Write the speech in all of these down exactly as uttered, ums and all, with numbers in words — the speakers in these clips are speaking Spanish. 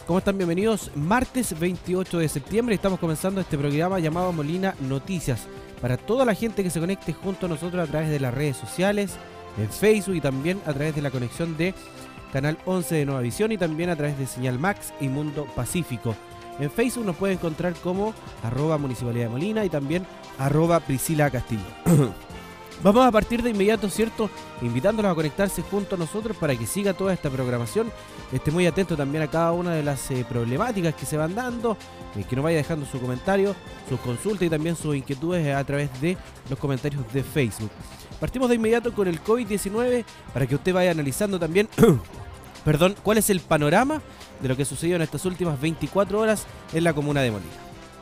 ¿Cómo están? Bienvenidos. Martes veintiocho de septiembre estamos comenzando este programa llamado Molina Noticias. Para toda la gente que se conecte junto a nosotros a través de las redes sociales, en Facebook y también a través de la conexión de Canal once de Nueva Visión y también a través de Señal Max y Mundo Pacífico. En Facebook nos puede encontrar como arroba Municipalidad de Molina y también arroba Priscila Castillo. Vamos a partir de inmediato, ¿cierto? Invitándolos a conectarse junto a nosotros para que siga toda esta programación. Esté muy atento también a cada una de las eh, problemáticas que se van dando. Eh, que nos vaya dejando su comentario, sus consultas y también sus inquietudes eh, a través de los comentarios de Facebook. Partimos de inmediato con el COVID diecinueve para que usted vaya analizando también perdón, cuál es el panorama de lo que sucedió en estas últimas veinticuatro horas en la comuna de Molina.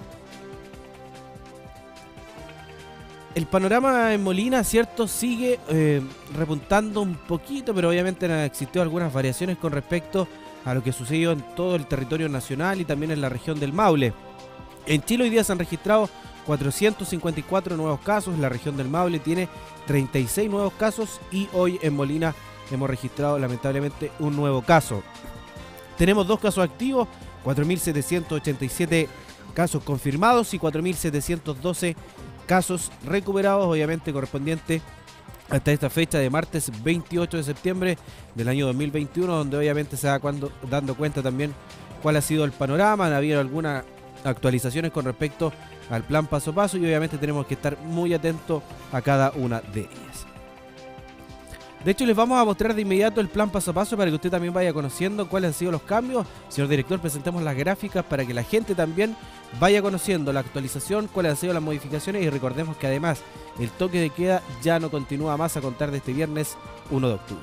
El panorama en Molina, cierto, sigue eh, repuntando un poquito, pero obviamente han existido algunas variaciones con respecto a lo que sucedió en todo el territorio nacional y también en la región del Maule. En Chile hoy día se han registrado cuatrocientos cincuenta y cuatro nuevos casos, la región del Maule tiene treinta y seis nuevos casos y hoy en Molina hemos registrado lamentablemente un nuevo caso. Tenemos dos casos activos, cuatro mil setecientos ochenta y siete casos confirmados y cuatro mil setecientos doce casos recuperados, obviamente correspondiente hasta esta fecha de martes veintiocho de septiembre del año dos mil veintiuno, donde obviamente se va cuando, dando cuenta también cuál ha sido el panorama. Han habido algunas actualizaciones con respecto al plan paso a paso y obviamente tenemos que estar muy atentos a cada una de ellas. De hecho, les vamos a mostrar de inmediato el plan paso a paso para que usted también vaya conociendo cuáles han sido los cambios. Señor director, presentemos las gráficas para que la gente también vaya conociendo la actualización, cuáles han sido las modificaciones y recordemos que además el toque de queda ya no continúa más a contar de este viernes uno de octubre.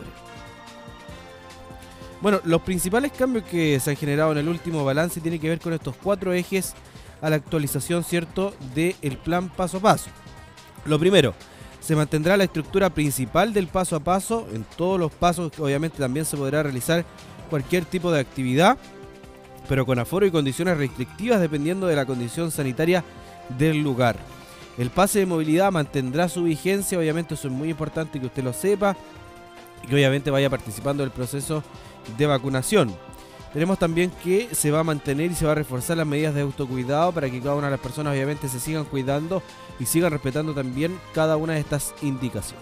Bueno, los principales cambios que se han generado en el último balance tienen que ver con estos cuatro ejes a la actualización, ¿cierto?, del plan paso a paso. Lo primero, se mantendrá la estructura principal del paso a paso. En todos los pasos obviamente también se podrá realizar cualquier tipo de actividad, pero con aforo y condiciones restrictivas dependiendo de la condición sanitaria del lugar. El pase de movilidad mantendrá su vigencia, obviamente eso es muy importante que usted lo sepa y que obviamente vaya participando del proceso de vacunación. Tenemos también que se va a mantener y se va a reforzar las medidas de autocuidado para que cada una de las personas obviamente se sigan cuidando y sigan respetando también cada una de estas indicaciones.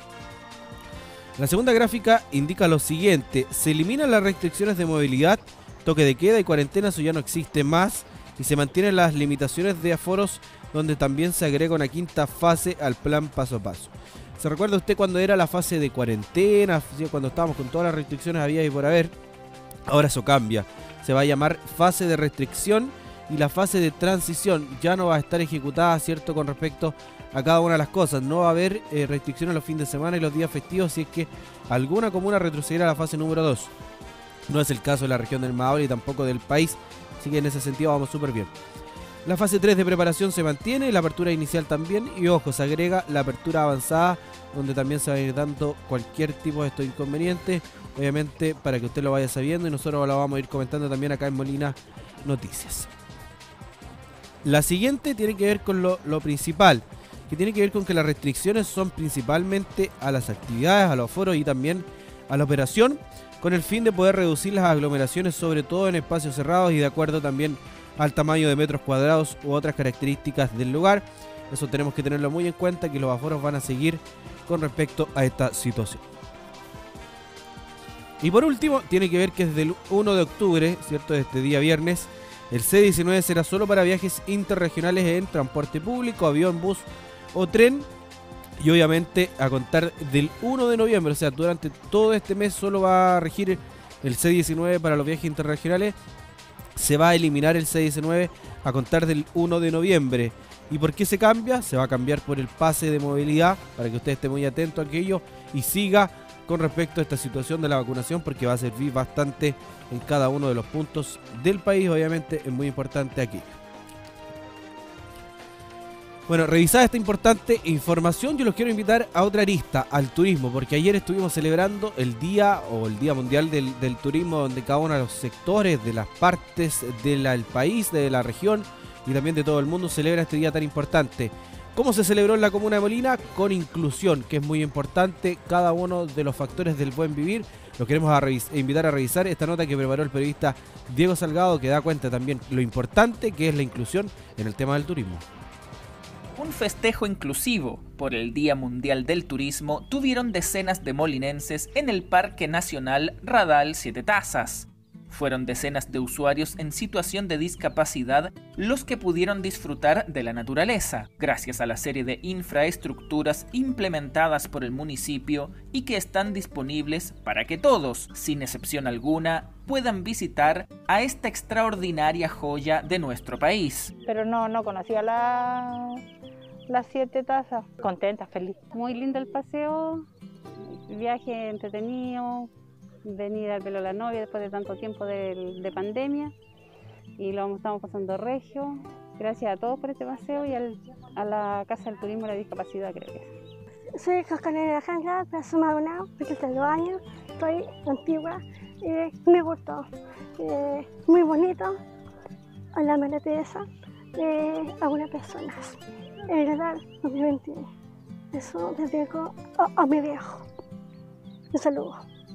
La segunda gráfica indica lo siguiente: se eliminan las restricciones de movilidad, toque de queda y cuarentena, eso ya no existe más, y se mantienen las limitaciones de aforos, donde también se agrega una quinta fase al plan paso a paso. ¿Se recuerda usted cuando era la fase de cuarentena, cuando estábamos con todas las restricciones había y por haber? Ahora eso cambia, se va a llamar fase de restricción y la fase de transición ya no va a estar ejecutada, ¿cierto?, con respecto a cada una de las cosas. No va a haber eh, restricciones los fines de semana y los días festivos si es que alguna comuna retrocediera a la fase número dos. No es el caso de la región del Maule y tampoco del país, así que en ese sentido vamos súper bien. La fase tres de preparación se mantiene, la apertura inicial también y ojo, se agrega la apertura avanzada donde también se va a ir dando cualquier tipo de estos inconvenientes, obviamente para que usted lo vaya sabiendo y nosotros lo vamos a ir comentando también acá en Molina Noticias. La siguiente tiene que ver con lo, lo principal, que tiene que ver con que las restricciones son principalmente a las actividades, a los foros y también a la operación, con el fin de poder reducir las aglomeraciones, sobre todo en espacios cerrados y de acuerdo también al tamaño de metros cuadrados u otras características del lugar. Eso tenemos que tenerlo muy en cuenta, que los aforos van a seguir con respecto a esta situación. Y por último, tiene que ver que desde el uno de octubre, ¿cierto?, de este día viernes, el C diecinueve será solo para viajes interregionales en transporte público, avión, bus o tren. Y obviamente a contar del uno de noviembre, o sea, durante todo este mes solo va a regir el C diecinueve para los viajes interregionales. Se va a eliminar el C diecinueve a contar del uno de noviembre. ¿Y por qué se cambia? Se va a cambiar por el pase de movilidad, para que usted esté muy atento a aquello y siga con respecto a esta situación de la vacunación, porque va a servir bastante en cada uno de los puntos del país. Obviamente es muy importante aquí. Bueno, revisada esta importante información, yo los quiero invitar a otra arista, al turismo, porque ayer estuvimos celebrando el día o el Día Mundial del, del Turismo, donde cada uno de los sectores de las partes del país, de la región y también de todo el mundo celebra este día tan importante. ¿Cómo se celebró en la comuna de Molina? Con inclusión, que es muy importante, cada uno de los factores del buen vivir, Los queremos a revis- invitar a revisar esta nota que preparó el periodista Diego Salgado, que da cuenta también lo importante que es la inclusión en el tema del turismo. Un festejo inclusivo por el Día Mundial del Turismo tuvieron decenas de molinenses en el Parque Nacional Radal Siete Tazas. Fueron decenas de usuarios en situación de discapacidad los que pudieron disfrutar de la naturaleza, gracias a la serie de infraestructuras implementadas por el municipio y que están disponibles para que todos, sin excepción alguna, puedan visitar a esta extraordinaria joya de nuestro país. Pero no, no conocía la, las siete tazas. Contenta, feliz. Muy lindo el paseo, viaje entretenido. Venir al velo a la novia después de tanto tiempo de, de pandemia y lo estamos pasando regio. Gracias a todos por este paseo y al, a la Casa del Turismo de la Discapacidad, creo que es. Soy Joscalera Alejandra, paso Madonao, porque tengo dos años, estoy antigua y me gustó. Eh, muy bonito, a la María Teresa, de algunas personas. En verdad, dos mil veintiuno. Eso les dejo a, a mi viejo. Un saludo.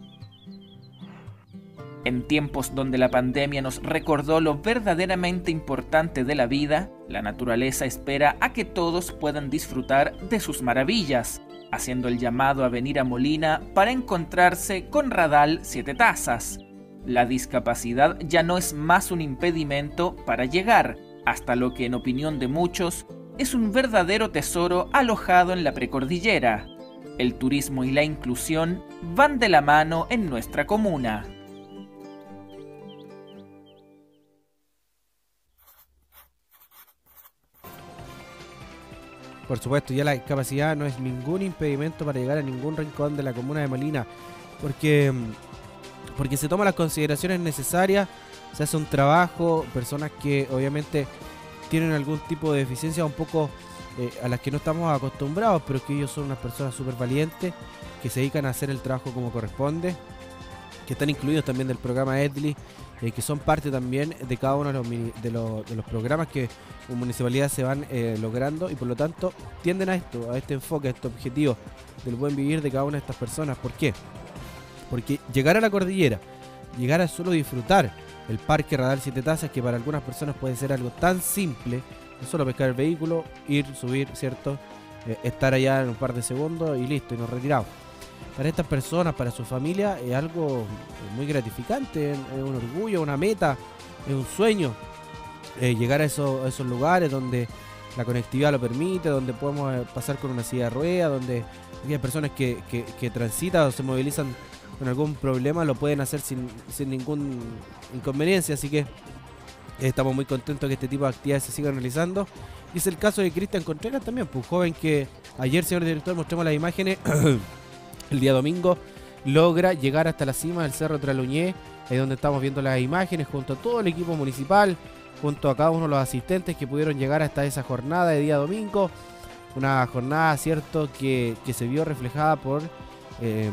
En tiempos donde la pandemia nos recordó lo verdaderamente importante de la vida, la naturaleza espera a que todos puedan disfrutar de sus maravillas, haciendo el llamado a venir a Molina para encontrarse con Radal Siete Tazas. La discapacidad ya no es más un impedimento para llegar, hasta lo que en opinión de muchos es un verdadero tesoro alojado en la precordillera. El turismo y la inclusión van de la mano en nuestra comuna. Por supuesto, ya la discapacidad no es ningún impedimento para llegar a ningún rincón de la comuna de Molina, porque, porque se toman las consideraciones necesarias, se hace un trabajo, personas que obviamente tienen algún tipo de deficiencia un poco eh, a las que no estamos acostumbrados, pero que ellos son unas personas súper valientes, que se dedican a hacer el trabajo como corresponde, que están incluidos también del programa Edli, eh, que son parte también de cada uno de los, de los, de los programas que como municipalidad se van eh, logrando, y por lo tanto tienden a esto, a este enfoque, a este objetivo del buen vivir de cada una de estas personas. ¿Por qué? Porque llegar a la cordillera, llegar a solo disfrutar el Parque Radal Siete Tazas, que para algunas personas puede ser algo tan simple, no solo pescar el vehículo, ir, subir, ¿cierto? Eh, estar allá en un par de segundos y listo, y nos retiramos. Para estas personas, para su familia, es algo muy gratificante, es un orgullo, una meta, es un sueño. Eh, llegar a esos, a esos lugares donde la conectividad lo permite, donde podemos eh, pasar con una silla de ruedas, donde aquellas personas que, que, que transitan o se movilizan con algún problema lo pueden hacer sin, sin ningún inconveniencia. Así que eh, estamos muy contentos que este tipo de actividades se sigan realizando. Y es el caso de Cristian Contreras también, pues, un joven que ayer, señor director, mostramos las imágenes. El día domingo logra llegar hasta la cima del Cerro Traluñé, ahí donde estamos viendo las imágenes, junto a todo el equipo municipal, junto a cada uno de los asistentes que pudieron llegar hasta esa jornada de día domingo. Una jornada, cierto, que, que se vio reflejada por, eh,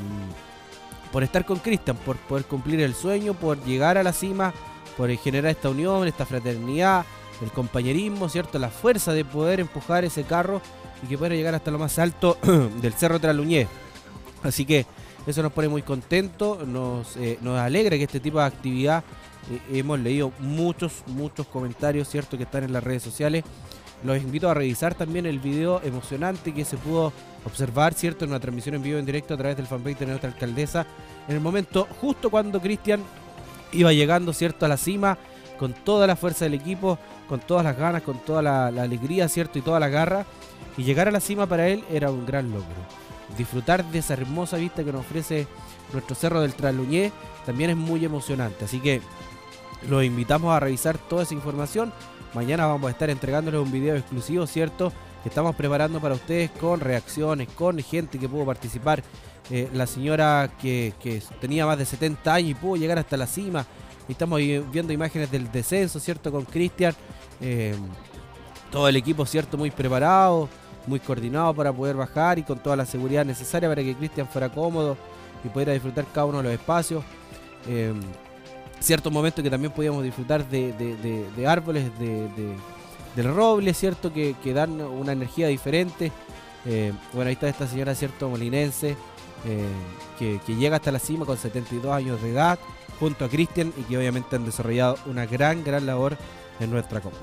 por estar con Cristian, por poder cumplir el sueño, por llegar a la cima, por generar esta unión, esta fraternidad, el compañerismo, cierto, la fuerza de poder empujar ese carro y que pueda llegar hasta lo más alto del Cerro Traluñé. Así que eso nos pone muy contentos, nos, eh, nos alegra que este tipo de actividad, eh, hemos leído muchos, muchos comentarios, cierto, que están en las redes sociales. Los invito a revisar también el video emocionante que se pudo observar, cierto, en una transmisión en vivo en directo a través del fanpage de nuestra alcaldesa, en el momento justo cuando Cristian iba llegando, cierto, a la cima, con toda la fuerza del equipo, con todas las ganas, con toda la, la alegría, cierto, y toda la garra, y llegar a la cima para él era un gran logro. Disfrutar de esa hermosa vista que nos ofrece nuestro Cerro del Traluñé también es muy emocionante, así que los invitamos a revisar toda esa información. Mañana vamos a estar entregándoles un video exclusivo, cierto, que estamos preparando para ustedes, con reacciones, con gente que pudo participar, eh, la señora que, que tenía más de setenta años y pudo llegar hasta la cima. Estamos viendo imágenes del descenso, cierto, con Cristian, eh, todo el equipo, cierto, muy preparado, muy coordinado para poder bajar y con toda la seguridad necesaria para que Cristian fuera cómodo y pudiera disfrutar cada uno de los espacios. Eh, ciertos momentos que también podíamos disfrutar de, de, de, de árboles, de, de, del roble, cierto, que, que dan una energía diferente. Eh, bueno, ahí está esta señora, cierto, molinense, eh, que, que llega hasta la cima con setenta y dos años de edad, junto a Cristian, y que obviamente han desarrollado una gran, gran labor en nuestra comuna.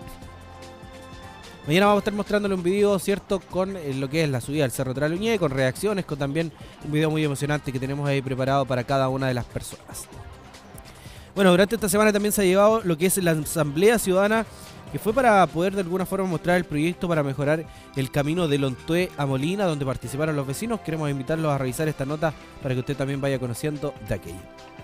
Mañana vamos a estar mostrándole un video, ¿cierto?, con eh, lo que es la subida del Cerro Traluñé, con reacciones, con también un video muy emocionante que tenemos ahí preparado para cada una de las personas. Bueno, durante esta semana también se ha llevado lo que es la Asamblea Ciudadana, que fue para poder de alguna forma mostrar el proyecto para mejorar el camino de Lontué a Molina, donde participaron los vecinos. Queremos invitarlos a revisar esta nota para que usted también vaya conociendo de aquello.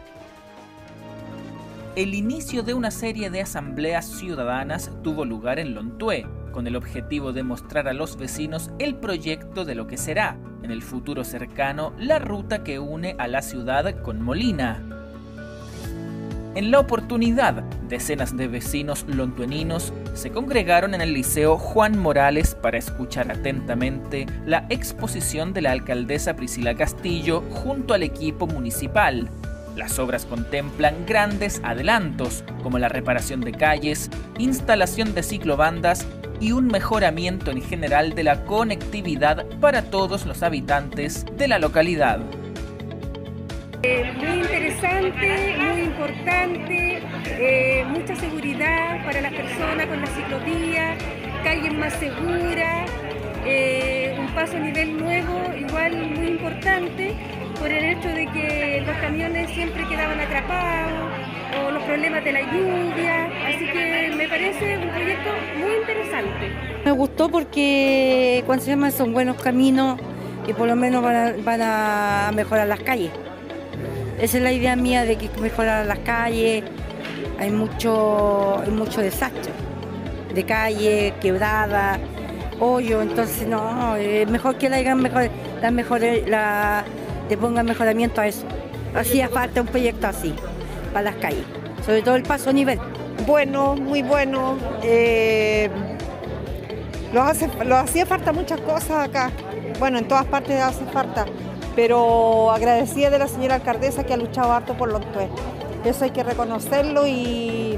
El inicio de una serie de asambleas ciudadanas tuvo lugar en Lontué, con el objetivo de mostrar a los vecinos el proyecto de lo que será, en el futuro cercano, la ruta que une a la ciudad con Molina. En la oportunidad, decenas de vecinos lontueninos se congregaron en el Liceo Juan Morales para escuchar atentamente la exposición de la alcaldesa Priscila Castillo junto al equipo municipal. Las obras contemplan grandes adelantos, como la reparación de calles, instalación de ciclobandas y un mejoramiento en general de la conectividad para todos los habitantes de la localidad. Eh, muy interesante, muy importante, eh, mucha seguridad para las personas con la ciclovía, calles más seguras, eh, un paso a nivel nuevo, igual muy importante, por el hecho de que los camiones siempre quedaban atrapados, o los problemas de la lluvia, así que me parece un proyecto muy interesante. Me gustó porque, cuando se llama, son buenos caminos y por lo menos van a, van a mejorar las calles. Esa es la idea mía, de que mejorar las calles. Hay mucho, hay mucho desastre de calle, quebrada, hoyo, entonces no, es mejor que le hagan mejor, la mejor, la, le pongan mejoramiento a eso. Hacía falta un proyecto así para las calles, sobre todo el paso a nivel. Bueno, muy bueno. Eh, lo hace, lo hacía falta muchas cosas acá. Bueno, en todas partes hace falta. Pero agradecida de la señora alcaldesa que ha luchado harto por Lontué. Eso hay que reconocerlo y,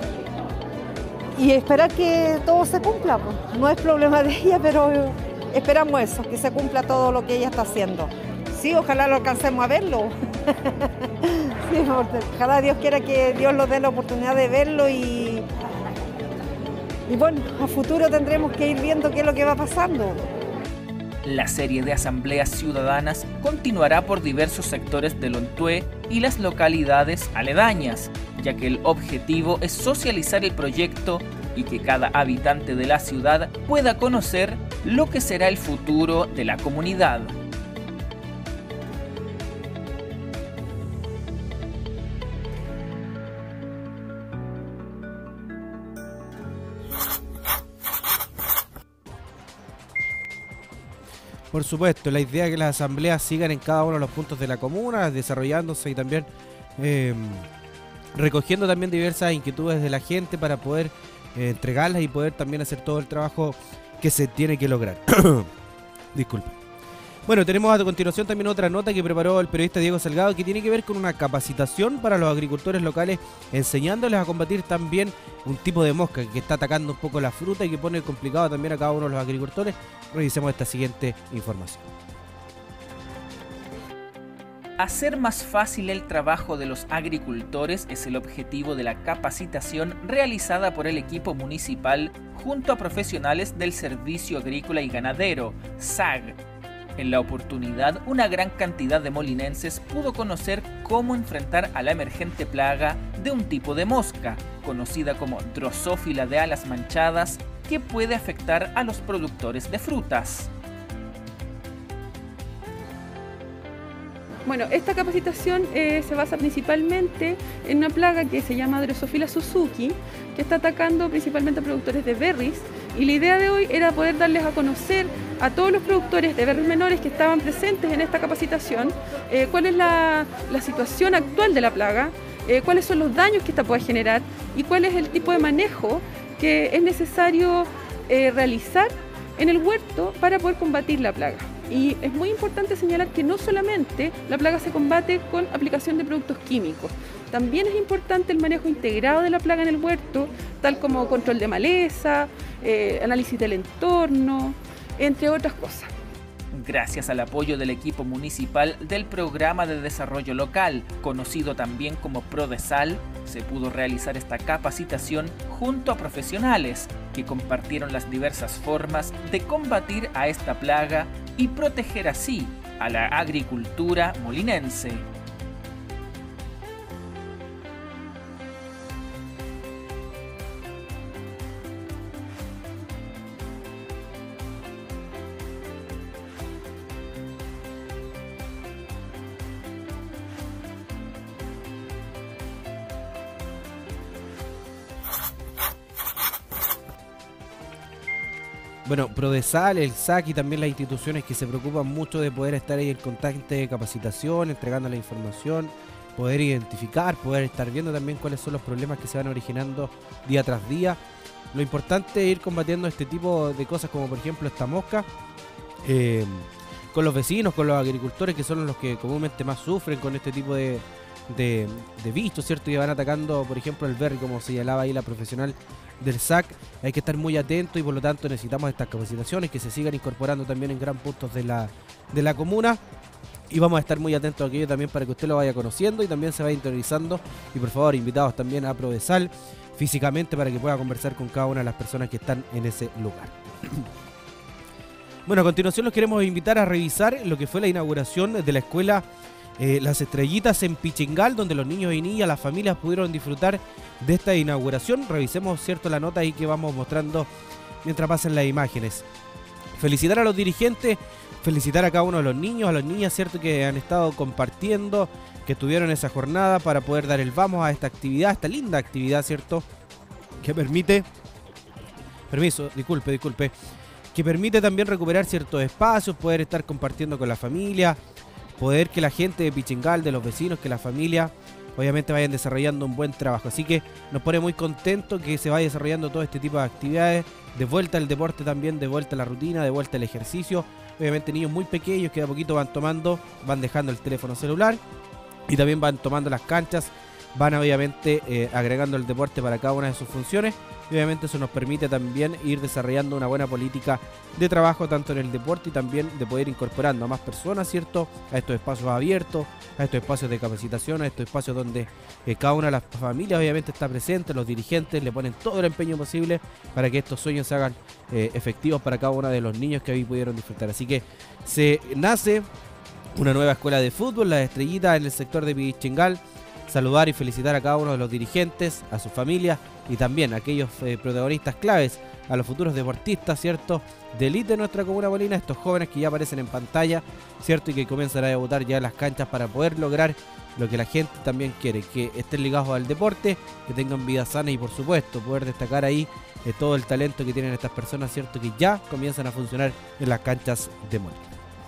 y esperar que todo se cumpla. Pues. No es problema de ella, pero esperamos eso, que se cumpla todo lo que ella está haciendo. Sí, ojalá lo alcancemos a verlo. Sí, ojalá Dios quiera que Dios nos dé la oportunidad de verlo y, y bueno, a futuro tendremos que ir viendo qué es lo que va pasando. La serie de asambleas ciudadanas continuará por diversos sectores de Lontué y las localidades aledañas, ya que el objetivo es socializar el proyecto y que cada habitante de la ciudad pueda conocer lo que será el futuro de la comunidad. Por supuesto, la idea es que las asambleas sigan en cada uno de los puntos de la comuna, desarrollándose y también eh, recogiendo también diversas inquietudes de la gente para poder eh, entregarlas y poder también hacer todo el trabajo que se tiene que lograr. Disculpe. Bueno, tenemos a continuación también otra nota que preparó el periodista Diego Salgado, que tiene que ver con una capacitación para los agricultores locales, enseñándoles a combatir también un tipo de mosca que está atacando un poco la fruta y que pone complicado también a cada uno de los agricultores. Revisemos esta siguiente información. Hacer más fácil el trabajo de los agricultores es el objetivo de la capacitación realizada por el equipo municipal junto a profesionales del Servicio Agrícola y Ganadero, S A G. En la oportunidad, una gran cantidad de molinenses pudo conocer cómo enfrentar a la emergente plaga de un tipo de mosca, conocida como Drosophila de alas manchadas, que puede afectar a los productores de frutas. Bueno, esta capacitación eh, se basa principalmente en una plaga que se llama Drosophila Suzuki, que está atacando principalmente a productores de berries, y la idea de hoy era poder darles a conocer a todos los productores de berries menores que estaban presentes en esta capacitación eh, cuál es la, la situación actual de la plaga, eh, cuáles son los daños que esta puede generar y cuál es el tipo de manejo que es necesario eh, realizar en el huerto para poder combatir la plaga. Y es muy importante señalar que no solamente la plaga se combate con aplicación de productos químicos, también es importante el manejo integrado de la plaga en el huerto, tal como control de maleza, eh, análisis del entorno, entre otras cosas. Gracias al apoyo del equipo municipal del Programa de Desarrollo Local, conocido también como PRODESAL, se pudo realizar esta capacitación junto a profesionales que compartieron las diversas formas de combatir a esta plaga y proteger así a la agricultura molinense. Bueno, PRODESAL, el S A C y también las instituciones que se preocupan mucho de poder estar ahí en constante capacitación, entregando la información, poder identificar, poder estar viendo también cuáles son los problemas que se van originando día tras día. Lo importante es ir combatiendo este tipo de cosas como por ejemplo esta mosca, eh, con los vecinos, con los agricultores que son los que comúnmente más sufren con este tipo de, de, de bichos, ¿cierto? Que van atacando por ejemplo el berry, como señalaba ahí la profesional del S A C. Hay que estar muy atentos y por lo tanto necesitamos estas capacitaciones que se sigan incorporando también en gran puntos de la, de la comuna, y vamos a estar muy atentos a aquello también para que usted lo vaya conociendo y también se vaya interiorizando. Y por favor, invitados también a PRODESAL físicamente para que pueda conversar con cada una de las personas que están en ese lugar. Bueno, a continuación los queremos invitar a revisar lo que fue la inauguración de la escuela Eh, Las Estrellitas en Pichingal, donde los niños y niñas, las familias pudieron disfrutar de esta inauguración. Revisemos, cierto, la nota ahí que vamos mostrando mientras pasan las imágenes. Felicitar a los dirigentes, felicitar a cada uno de los niños, a las niñas, cierto, que han estado compartiendo, que estuvieron esa jornada para poder dar el vamos a esta actividad, esta linda actividad, cierto, que permite, permiso, disculpe, disculpe, que permite también recuperar ciertos espacios, poder estar compartiendo con la familia, poder que la gente de Pichingal, de los vecinos, que la familia, obviamente vayan desarrollando un buen trabajo. Así que nos pone muy contento que se vaya desarrollando todo este tipo de actividades, de vuelta al deporte también, de vuelta a la rutina, de vuelta al ejercicio. Obviamente niños muy pequeños que de a poquito van tomando, van dejando el teléfono celular y también van tomando las canchas, van obviamente eh, agregando el deporte para cada una de sus funciones. Y obviamente eso nos permite también ir desarrollando una buena política de trabajo tanto en el deporte y también de poder incorporando a más personas, ¿cierto?, a estos espacios abiertos, a estos espacios de capacitación, a estos espacios donde eh, cada una de las familias obviamente está presente, los dirigentes le ponen todo el empeño posible para que estos sueños se hagan eh, efectivos para cada uno de los niños que hoy pudieron disfrutar. Así que se nace una nueva escuela de fútbol, Las Estrellitas, en el sector de Pichingal. Saludar y felicitar a cada uno de los dirigentes, a sus familias y también a aquellos eh, protagonistas claves, a los futuros deportistas, ¿cierto?, de élite de nuestra comuna bolina, estos jóvenes que ya aparecen en pantalla, ¿cierto?, y que comienzan a debutar ya en las canchas para poder lograr lo que la gente también quiere, que estén ligados al deporte, que tengan vida sana y por supuesto poder destacar ahí eh, todo el talento que tienen estas personas, ¿cierto?, que ya comienzan a funcionar en las canchas de Molina.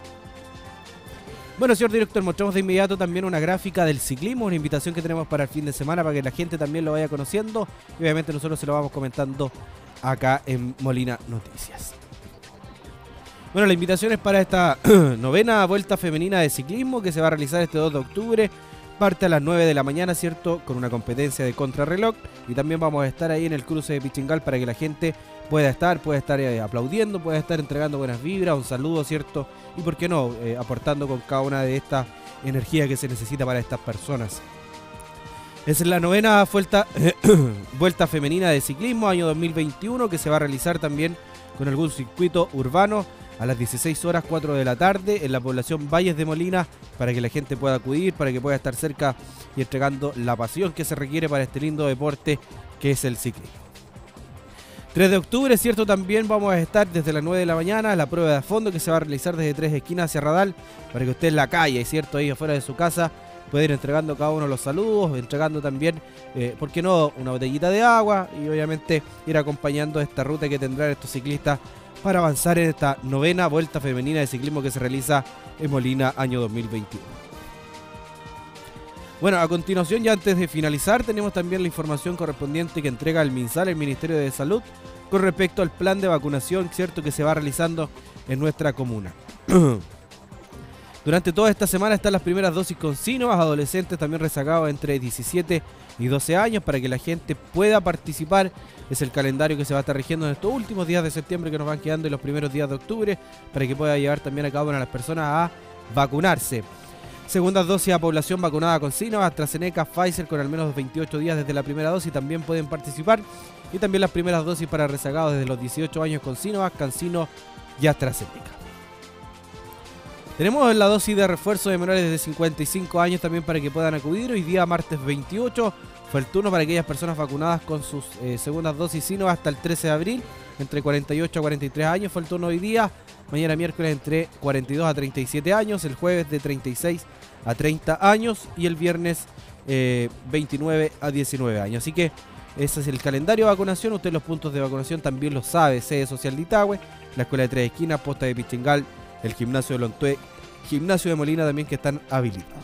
Bueno, señor director, mostramos de inmediato también una gráfica del ciclismo, una invitación que tenemos para el fin de semana para que la gente también lo vaya conociendo y obviamente nosotros se lo vamos comentando acá en Molina Noticias. Bueno, la invitación es para esta novena vuelta femenina de ciclismo que se va a realizar este dos de octubre, parte a las nueve de la mañana, ¿cierto?, con una competencia de contrarreloj, y también vamos a estar ahí en el cruce de Pichingal para que la gente pueda estar, pueda estar eh, aplaudiendo, pueda estar entregando buenas vibras, un saludo, ¿cierto?, y por qué no, eh, aportando con cada una de estas energías que se necesita para estas personas. Es la novena vuelta, eh, vuelta femenina de ciclismo, año dos mil veintiuno, que se va a realizar también con algún circuito urbano a las dieciséis horas, cuatro de la tarde, en la población Valles de Molina, para que la gente pueda acudir, para que pueda estar cerca y entregando la pasión que se requiere para este lindo deporte que es el ciclismo. tres de octubre, cierto, también vamos a estar desde las nueve de la mañana, la prueba de fondo que se va a realizar desde Tres Esquinas hacia Radal, para que usted en la calle, cierto, ahí afuera de su casa, pueda ir entregando cada uno los saludos, entregando también, eh, ¿por qué no?, una botellita de agua y obviamente ir acompañando esta ruta que tendrán estos ciclistas para avanzar en esta novena vuelta femenina de ciclismo que se realiza en Molina año dos mil veintiuno. Bueno, a continuación, ya antes de finalizar, tenemos también la información correspondiente que entrega el MinSal, el Ministerio de Salud, con respecto al plan de vacunación, cierto, que se va realizando en nuestra comuna. Durante toda esta semana están las primeras dosis con Sinovac, adolescentes también rezagados entre diecisiete y doce años, para que la gente pueda participar. Es el calendario que se va a estar rigiendo en estos últimos días de septiembre que nos van quedando y los primeros días de octubre, para que pueda llevar también a cada una de las personas a vacunarse. Segundas dosis a población vacunada con Sinovac, AstraZeneca, Pfizer con al menos veintiocho días desde la primera dosis también pueden participar. Y también las primeras dosis para rezagados desde los dieciocho años con Sinovac, CanSino y AstraZeneca. Tenemos la dosis de refuerzo de menores de cincuenta y cinco años también para que puedan acudir. Hoy día, martes veintiocho, fue el turno para aquellas personas vacunadas con sus eh, segundas dosis Sinovac hasta el trece de abril. Entre cuarenta y ocho a cuarenta y tres años fue el turno hoy día. Mañana miércoles entre cuarenta y dos a treinta y siete años. El jueves de treinta y seis a treinta años. Y el viernes eh, veintinueve a diecinueve años. Así que ese es el calendario de vacunación. Usted los puntos de vacunación también los sabe. Sede Social de Itahue, la Escuela de Tres Esquinas, Posta de Pichingal, el Gimnasio de Lontué, Gimnasio de Molina también, que están habilitados.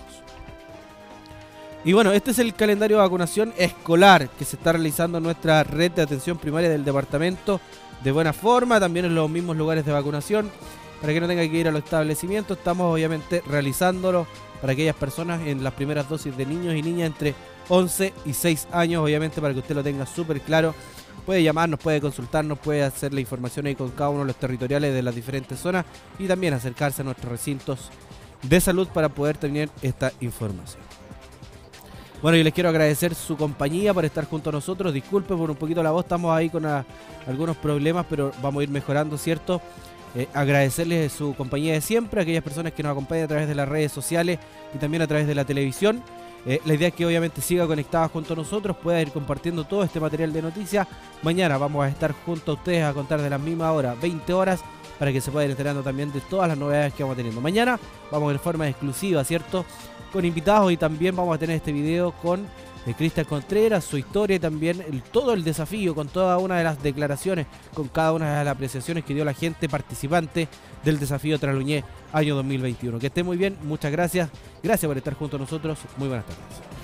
Y bueno, este es el calendario de vacunación escolar que se está realizando en nuestra red de atención primaria del departamento de buena forma, también en los mismos lugares de vacunación, para que no tenga que ir a los establecimientos. Estamos obviamente realizándolo para aquellas personas en las primeras dosis de niños y niñas entre once y seis años, obviamente para que usted lo tenga súper claro. Puede llamarnos, puede consultarnos, puede hacer la información ahí con cada uno de los territoriales de las diferentes zonas y también acercarse a nuestros recintos de salud para poder tener esta información. Bueno, yo les quiero agradecer su compañía por estar junto a nosotros. Disculpe por un poquito la voz, estamos ahí con a, algunos problemas, pero vamos a ir mejorando, ¿cierto? Eh, agradecerles su compañía de siempre, a aquellas personas que nos acompañan a través de las redes sociales y también a través de la televisión. Eh, la idea es que obviamente siga conectada junto a nosotros, pueda ir compartiendo todo este material de noticias. Mañana vamos a estar junto a ustedes a contar de la misma hora, veinte horas, para que se puedan ir enterando también de todas las novedades que vamos teniendo. Mañana vamos en forma exclusiva, ¿cierto? Con invitados, y también vamos a tener este video con eh, Cristian Contreras, su historia y también el, todo el desafío, con toda una de las declaraciones, con cada una de las apreciaciones que dio la gente participante del desafío Traluñé año dos mil veintiuno. Que esté muy bien, muchas gracias. Gracias por estar junto a nosotros. Muy buenas tardes.